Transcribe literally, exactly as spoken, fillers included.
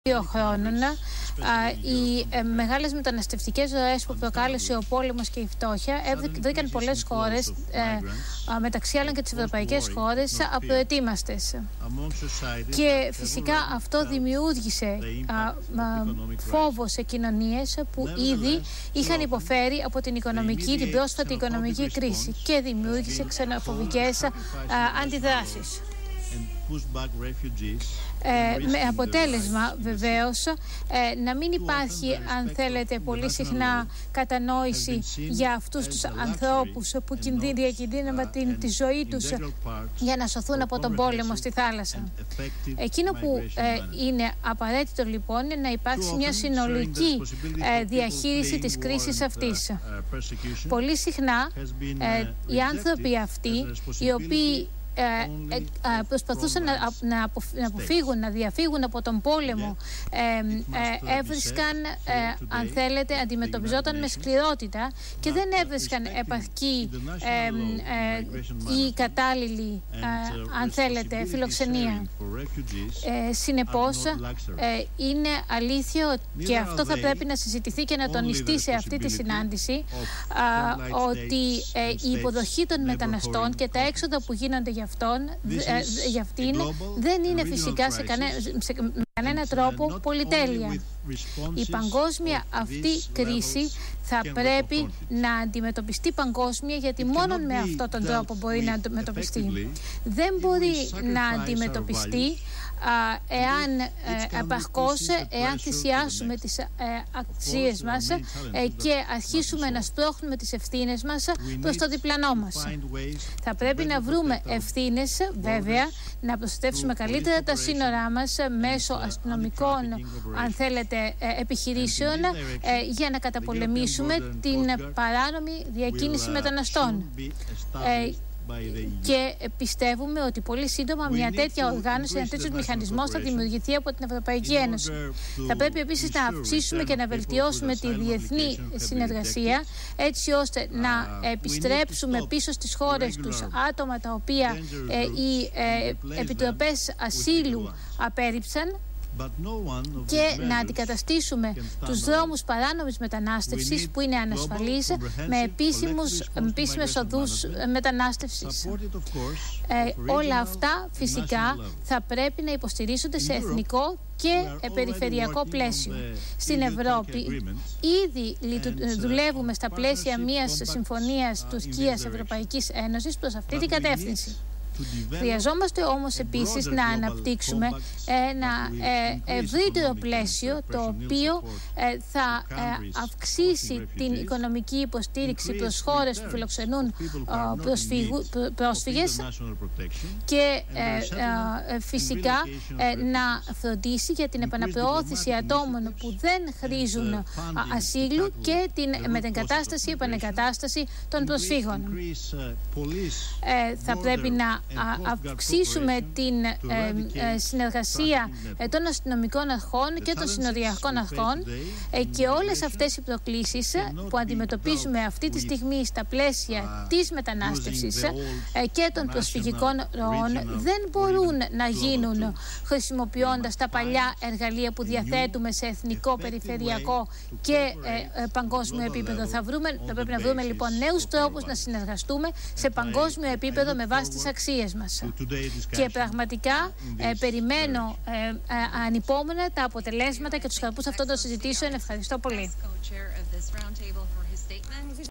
δύο χρόνων οι μεγάλες μεταναστευτικές ροές που προκάλεσε ο πόλεμος και η φτώχεια βρήκαν πολλές χώρες, μεταξύ άλλων και τις ευρωπαϊκές χώρες, απροετοίμαστες. Και φυσικά αυτό δημιούργησε φόβο σε κοινωνίες που ήδη είχαν υποφέρει από την οικονομική, την πρόσφατη οικονομική κρίση και δημιούργησε ξενοφοβικές αντιδράσεις. Ε, με αποτέλεσμα βεβαίως ε, να μην υπάρχει, αν θέλετε, πολύ συχνά κατανόηση για αυτούς τους ανθρώπους που διακινδύνευαν την, τη ζωή τους για να σωθούν από τον πόλεμο στη θάλασσα. Εκείνο που ε, είναι απαραίτητο λοιπόν είναι να υπάρξει μια συνολική ε, διαχείριση της κρίσης αυτής. Πολύ συχνά ε, οι άνθρωποι αυτοί, οι οποίοι Ε, ε, ε, προσπαθούσαν να, να, να αποφύγουν, να διαφύγουν από τον πόλεμο, ε, ε, έβρισκαν, ε, αν θέλετε, αντιμετωπιζόταν με σκληρότητα και δεν έβρισκαν επαρκή ε, ε, ή κατάλληλη, ε, αν θέλετε, φιλοξενία. Ε, συνεπώς, ε, είναι αλήθεια και αυτό θα πρέπει να συζητηθεί και να τονιστεί σε αυτή τη συνάντηση, ε, ότι ε, η υποδοχή των μεταναστών και τα έξοδα που γίνονται για αυτόν, ε, για αυτήν δεν είναι φυσικά σε, κανέ, σε κανένα τρόπο πολυτέλεια. Η παγκόσμια αυτή κρίση θα πρέπει να αντιμετωπιστεί παγκόσμια, γιατί μόνο με αυτόν τον τρόπο μπορεί να αντιμετωπιστεί. Δεν μπορεί να αντιμετωπιστεί εάν επαρκώς, εάν θυσιάσουμε τις ε, αξίες μας ε, και αρχίσουμε να σπρώχνουμε τις ευθύνες μας προς το διπλανό μας. Θα πρέπει να βρούμε ευθύνες, βέβαια, να προστατεύσουμε καλύτερα τα σύνορά μας μέσω αστυνομικών, αν θέλετε, επιχειρήσεων ε, για να καταπολεμήσουμε την παράνομη διακίνηση μεταναστών. Ε, Και πιστεύουμε ότι πολύ σύντομα μια τέτοια οργάνωση, ένα τέτοιο μηχανισμός θα δημιουργηθεί από την Ευρωπαϊκή Ένωση. Θα πρέπει επίσης να αυξήσουμε και να βελτιώσουμε τη διεθνή συνεργασία, έτσι ώστε να επιστρέψουμε πίσω στις χώρες τους άτομα τα οποία ε, οι ε, επιτροπές ασύλου απέρριψαν, και να αντικαταστήσουμε τους δρόμους παράνομης μετανάστευσης που είναι ανασφαλείς με επίσημους, επίσημες οδούς μετανάστευσης. Ε, όλα αυτά φυσικά θα πρέπει να υποστηρίζονται σε εθνικό και περιφερειακό πλαίσιο. Στην Ευρώπη ήδη δουλεύουμε στα πλαίσια μιας συμφωνίας Τουρκίας-Ευρωπαϊκής Ένωσης προς αυτή την κατεύθυνση. Χρειαζόμαστε όμως επίσης να αναπτύξουμε ένα ευρύτερο πλαίσιο, το οποίο θα αυξήσει την οικονομική υποστήριξη προς χώρες που φιλοξενούν πρόσφυγες και φυσικά να φροντίσει για την επαναπροώθηση ατόμων που δεν χρήζουν ασύλου και την μετεγκατάσταση, επανεγκατάσταση των προσφύγων. Θα πρέπει να αυξήσουμε την ε, ε, συνεργασία ε, των αστυνομικών αρχών και των συνοριακών αρχών ε, και όλες αυτές οι προκλήσεις που αντιμετωπίζουμε αυτή τη στιγμή στα πλαίσια της μετανάστευσης ε, και των προσφυγικών ροών δεν μπορούν να γίνουν χρησιμοποιώντας τα παλιά εργαλεία που διαθέτουμε σε εθνικό, περιφερειακό και ε, ε, παγκόσμιο επίπεδο. Θα, βρούμε, θα πρέπει να βρούμε λοιπόν νέους τρόπους να συνεργαστούμε σε παγκόσμιο επίπεδο με βάση τις αξίες μας. Και πραγματικά ε, περιμένω ε, ε, ανυπόμονα τα αποτελέσματα και τους καρπούς αυτών των συζητήσεων. Ευχαριστώ πολύ.